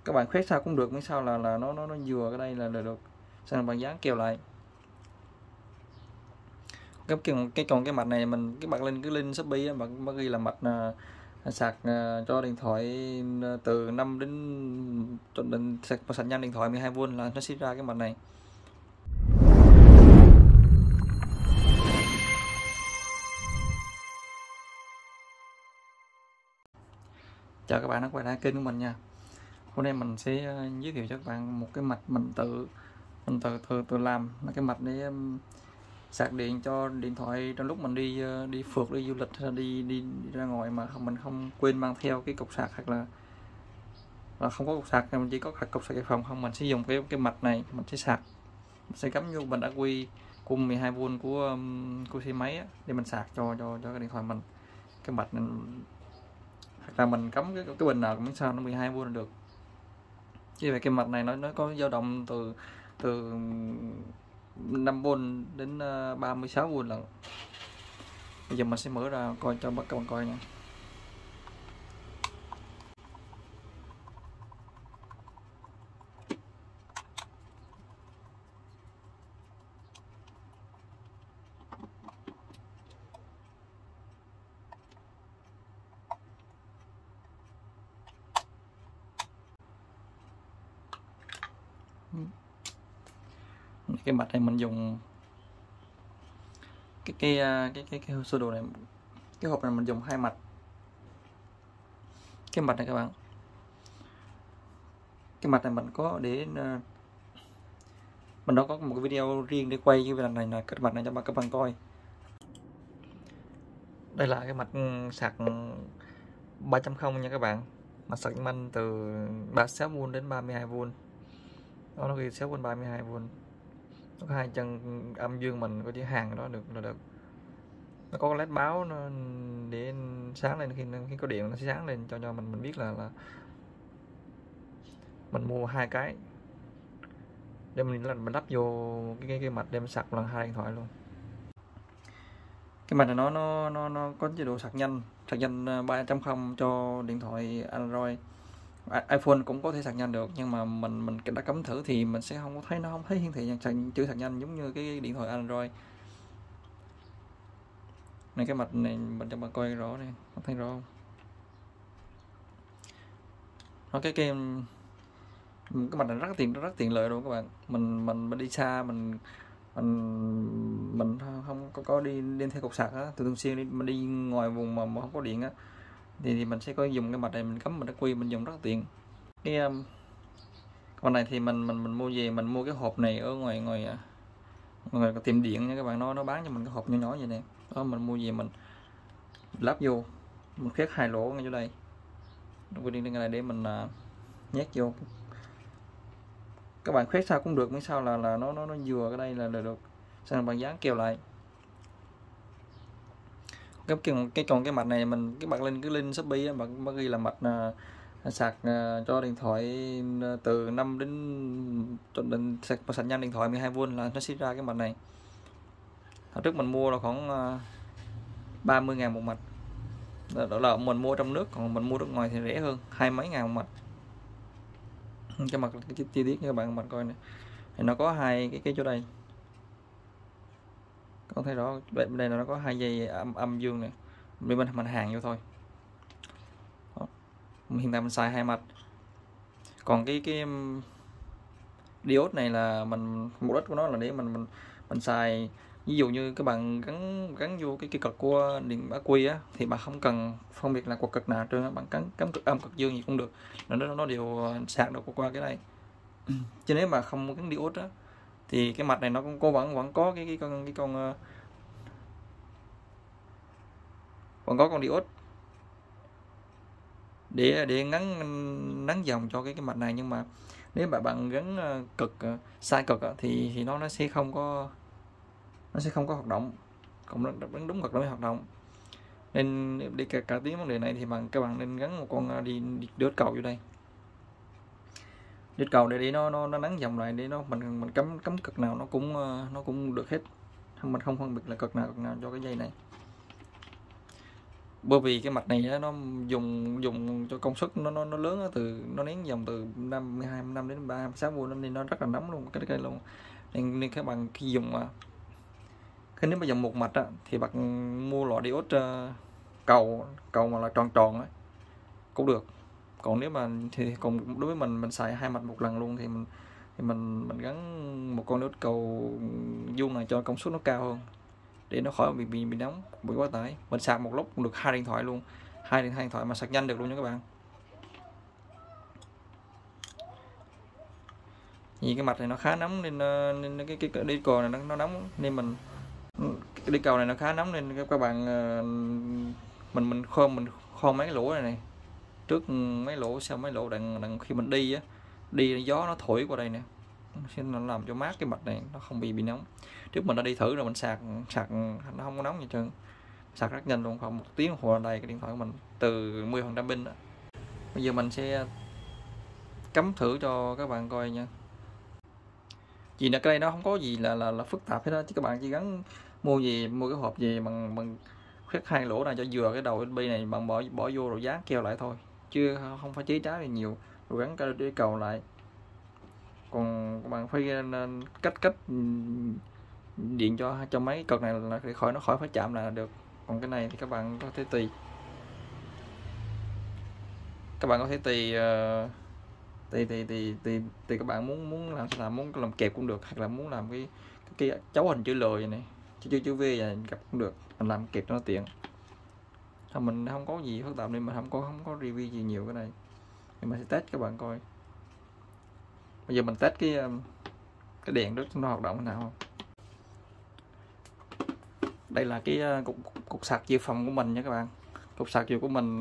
Các bạn khoét sao cũng được, miễn sao là nó vừa cái đây là được. Xong rồi bạn dán keo lại. Còn cái mạch này các bạn lên cái link Shopee á, bạn ghi là mạch sạc cho điện thoại từ 5 đến sạc nhanh điện thoại 12V là nó sẽ ra cái mạch này. Chào các bạn đã quay lại kênh của mình nha. Hôm nay mình sẽ giới thiệu cho các bạn một cái mạch mình tự làm, là cái mạch để sạc điện cho điện thoại trong lúc mình đi phượt, đi du lịch hay là đi ra ngoài mà mình không quên mang theo cái cục sạc, hoặc là không có cục sạc, mình chỉ có cục sạc dự phòng không, mình sẽ dùng cái mạch này. Mình sẽ sạc, mình sẽ cắm vô bình ắc quy cung 12V của xe máy á, để mình sạc cho cái điện thoại mình. Cái mạch này, hoặc là mình cắm cái bình nào cũng sao nó 12V là được. Chứ vậy cái mạch này nó có dao động từ 5V đến 36V lần. Bây giờ mình sẽ mở ra coi cho các bạn coi nha. Cái mạch này mình dùng cái sơ đồ này, cái hộp này mình dùng 2 mạch. Cái mạch này các bạn, cái mạch này mình có để mình đã có một cái video riêng để quay cái lần này, là cái mạch này cho các bạn coi. Đây là cái mạch sạc 3.0 nha các bạn, mạch sạc nhanh từ 36V đến 32V. Đó, nó ghi 6V 32V. Nó có 2 chân âm dương, mình có chữ hàng đó được là được. Nó có led báo nó để sáng lên, khi có điện nó sẽ sáng lên cho mình biết là mình mua 2 cái để mình lắp vô cái mạch để mình sạc lần 2 điện thoại luôn. Cái mạch này nó có chế độ sạc nhanh 3.0 cho điện thoại Android. iPhone cũng có thể sạc nhanh được, nhưng mà mình đã cắm thử thì mình sẽ không thấy hiển thị chữ sạc nhanh giống như cái điện thoại Android này. Cái mạch này mình cho bạn coi rõ này, thấy rõ không? Nó cái mạch này rất tiện lợi luôn các bạn. Mình đi xa, mình không có đi theo cục sạc á, thường xuyên mình đi ngoài vùng mà không có điện á, thì mình sẽ có dùng cái mạch này, mình cắm mình ắc quy, mình dùng rất tiện. Cái con này thì mình mua về, mình mua cái hộp này ở ngoài tiệm điện nha các bạn. Nó bán cho mình cái hộp nhỏ nhỏ vậy nè. Đó, mình mua về mình lắp vô, mình khoét 2 lỗ ngay chỗ đây, quy định này để mình nhét vô. Các bạn khoét sao cũng được, miễn sao là nó vừa cái đây là được. Xong rồi bạn dán keo lại. Còn cái mạch này các bạn lên cái link Shopee á, bạn ghi là mạch sạc cho điện thoại từ 5 đến sạc nhanh điện thoại 12V là nó sẽ ra cái mạch này. Hồi trước mình mua là khoảng 30.000 một mạch. Đó là mình mua trong nước, còn mình mua nước ngoài thì rẻ hơn, 20 mấy ngàn một mạch. Cái mặt cái chi tiết như các bạn coi này, thì nó có 2 cái chỗ đây, con thấy rõ. Bên đây là nó có 2 dây âm dương này, bên mình hàng vô thôi. Đó. Hiện tại mình xài 2 mạch. Còn cái diode này là mục đích của nó là để mình xài, ví dụ như các bạn gắn vô cái cực của điện ắc quy á, thì bạn không cần phân biệt là của cực nào trên, bạn cắm cực âm cực dương gì cũng được, nó đều sạc được qua cái này. Chứ nếu mà không gắn diode á, thì cái mạch này nó cũng vẫn có con diode để ngắn dòng cho cái mạch này. Nhưng mà nếu mà bạn gắn sai cực thì nó sẽ không có hoạt động, cũng đúng cực nó mới hoạt động. Nên để cải tiến vấn đề này thì các bạn nên gắn một con diode cầu vô đây, diode cầu để nó nắng dòng lại, để mình cắm cực nào nó cũng được hết, mình không phân biệt là cực nào cho cái dây này. bởi vì cái mạch này á, nó dùng cho công suất nó lớn á, nó nén dòng từ 22 đến 36V nên nó rất là nóng luôn cái luôn, nên các bạn khi dùng khi nếu mà dùng một mạch á, thì bạn mua loại diode cầu mà là tròn tròn á cũng được. Còn nếu mà thì còn đối với mình xài hai mạch một lần luôn thì mình gắn một con diode cầu vuông này cho công suất nó cao hơn để nó khỏi bị nóng, bị quá tải. Mình sạc một lúc cũng được 2 điện thoại luôn, hai điện thoại mà sạc nhanh được luôn nha các bạn. Vì cái mạch này nó khá nóng nên cái đi cầu này nó nóng nên cái đi cầu này nó khá nóng nên các bạn mình khom mấy cái lỗ này trước mấy lỗ, sau mấy lỗ đặng khi mình đi gió nó thổi qua đây nè, sẽ làm cho mát cái mạch này nó không bị nóng. Trước mình đã đi thử rồi, mình sạc nó không có nóng gì trơn, sạc rất nhanh luôn, khoảng 1 tiếng đồng hồ đây cái điện thoại của mình từ 10% pin đó. Bây giờ mình sẽ cắm thử cho các bạn coi nha. Vì là cái đây nó không có gì là phức tạp hết đó, chứ các bạn chỉ gắn mua cái hộp gì bằng khoét hai lỗ này cho vừa cái đầu USB này, bạn bỏ vô rồi dán keo lại thôi, chứ không phải chế trái gì nhiều, rồi gắn cái cầu lại. Còn các bạn phải cách điện cho mấy cực này là để nó khỏi phải chạm là được. Còn cái này thì các bạn có thể tùy các bạn muốn làm sao làm, muốn làm kẹp cũng được, hoặc là muốn làm cái dấu hình chữ L này, chữ V này gặp cũng được, mình làm kẹp cho nó tiện. Mình không có gì phức tạp nên mình không có review gì nhiều cái này, thì mình sẽ test các bạn coi. Bây giờ mình test cái đèn đó nó hoạt động thế nào không. Đây là cái cục sạc dự phòng của mình nha các bạn. Cục sạc dự của mình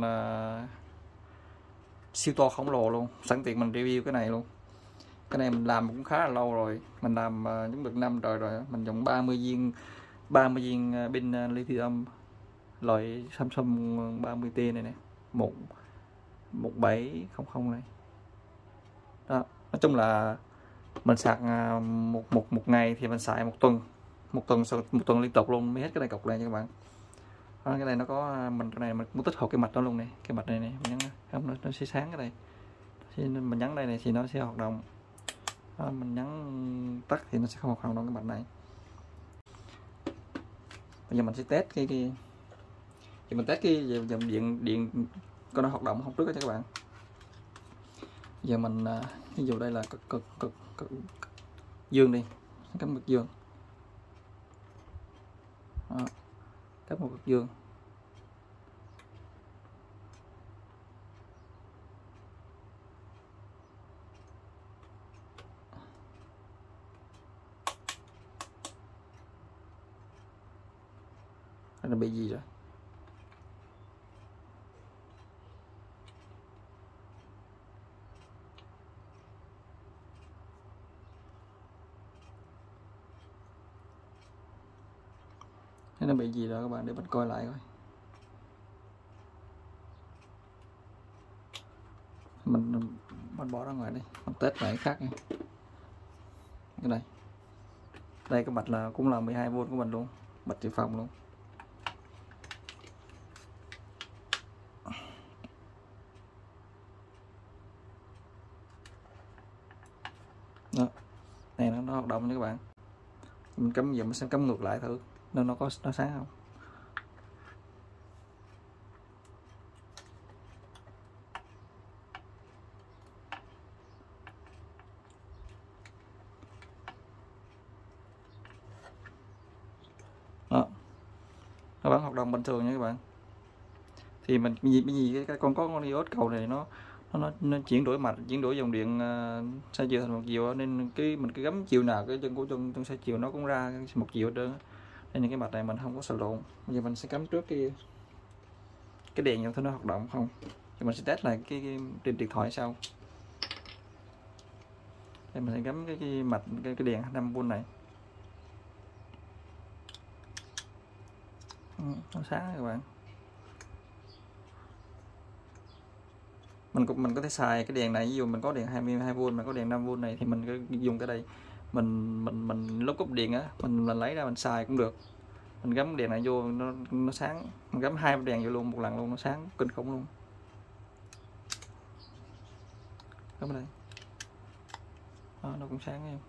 siêu to khổng lồ luôn, sẵn tiện mình review cái này luôn. Cái này mình làm cũng khá là lâu rồi, mình làm cũng được 5 rồi. Mình dùng 30 viên pin lithium loại Samsung 30T này nè, 1700 này. Đó, nói chung là mình sạc một ngày thì mình xài một tuần liên tục luôn mới hết cái này cọc này nha các bạn. Đó, cái này nó có cái này mình muốn tích hợp cái mạch đó luôn này, cái mạch này mình nhấn không nó sẽ sáng cái đây, mình nhấn đây này thì nó sẽ hoạt động. Đó, mình nhấn tắt thì nó sẽ không hoạt động cái mạch này. Bây giờ mình sẽ test thì mình test cái dòng điện có nó hoạt động không trước đó cho các bạn. Giờ mình ví dụ đây là cực dương đi, cắm cực dương. Đó, cắm một cực dương. Nó bị gì rồi? Thế nó bị gì rồi các bạn, để mình coi lại coi. Mình bỏ ra ngoài đi, mình test lại khác nha. Cái này đây cái mạch là cũng là 12V của mình luôn, mạch dự phòng luôn. Đó, này nó hoạt động nha các bạn. Mình cắm giờ mình sẽ cắm ngược lại thử nó sáng không. Đó, nó vẫn hoạt động bình thường nha các bạn. Thì mình cái con diode cầu này nó chuyển đổi mạch, chuyển đổi dòng điện xoay chiều thành một chiều, nên mình cứ gắm chiều nào cái chân của chân xoay chiều nó cũng ra một chiều hết trơn. Nên cái mạch này mình không có sợ lộn. Bây giờ mình sẽ cắm trước cái đèn cho thấy nó hoạt động không, thì mình sẽ test lại cái trên điện thoại sau. Đây mình sẽ gắm cái mạch cái đèn 5V này. Nó sáng các bạn. Mình có thể xài cái đèn này, ví dụ mình có đèn 22V mà có đèn 5V này thì mình cứ dùng cái đây, mình lúc cúp điện á mình lấy ra mình xài cũng được. Mình gắm đèn này vô nó sáng, mình gắm 2 đèn vô luôn một lần luôn, nó sáng kinh khủng luôn. Gắm ở đây đó, nó cũng sáng em.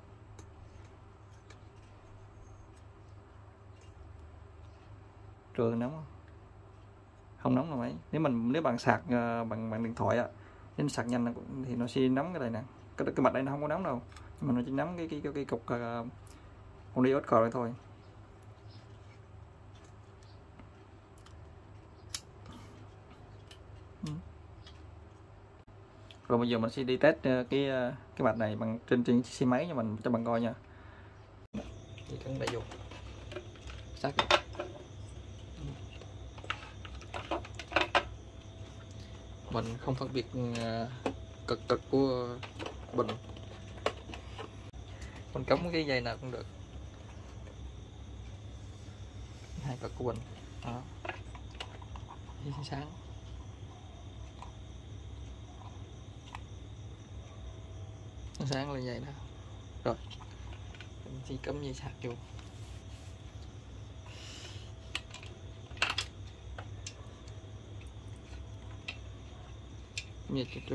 Trường nóng không? Không nóng là mấy. Nếu bạn sạc bằng điện thoại á, nếu sạc nhanh thì nó sẽ nóng cái này nè. Cái mặt đây nó không có nóng đâu, nhưng mà nó chỉ nóng cái cục con diode card này thôi. Rồi bây giờ mình sẽ đi test cái mặt này bằng trên chiếc xe máy cho mình, cho bạn coi nha. Chỉ cần đẩy vô sát vô. Mình không phân biệt cực của bình, mình cắm cái dây nào cũng được, 2 cực của bình đó, sáng. Nó sáng lên vậy đó. Rồi mình chỉ cắm dây sạc vô. Như trước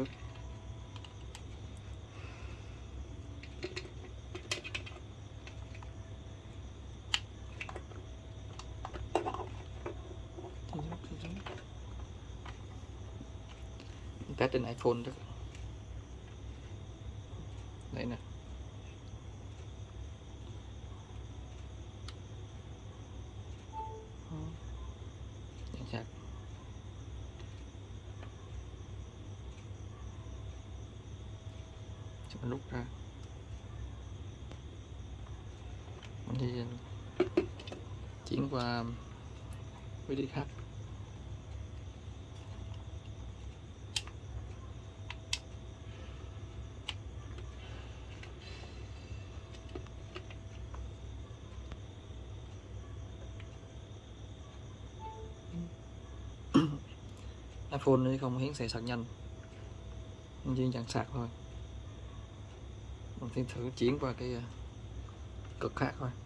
test trên iPhone đó. Đây nè. Sạc. Cho mình rút ra. Mình đi chuyển qua video khác. iPhone này không hiển thị sạc nhanh, mình chỉ dàn sạc thôi. Mình sẽ thử chuyển qua cái cực khác thôi.